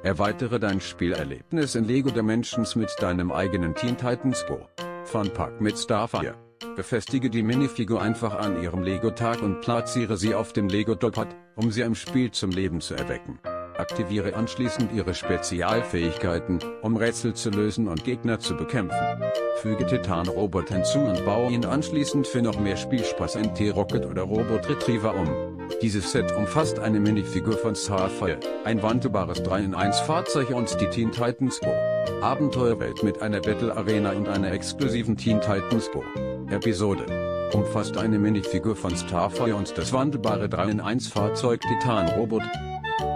Erweitere dein Spielerlebnis in Lego Dimensions mit deinem eigenen Teen Titans Go Fun Pack mit Starfire. Befestige die Minifigur einfach an ihrem Lego-Tag und platziere sie auf dem Lego-Doppad, um sie im Spiel zum Leben zu erwecken. Aktiviere anschließend ihre Spezialfähigkeiten, um Rätsel zu lösen und Gegner zu bekämpfen. Füge Titan-Robot hinzu und baue ihn anschließend für noch mehr Spielspaß in T-Rocket oder Robot Retriever um. Dieses Set umfasst eine Minifigur von Starfire, ein wandelbares 3-in-1 Fahrzeug und die Teen Titans Go Abenteuerwelt mit einer Battle Arena und einer exklusiven Teen Titans Go Episode. Umfasst eine Minifigur von Starfire und das wandelbare 3-in-1 Fahrzeug Titan-Robot.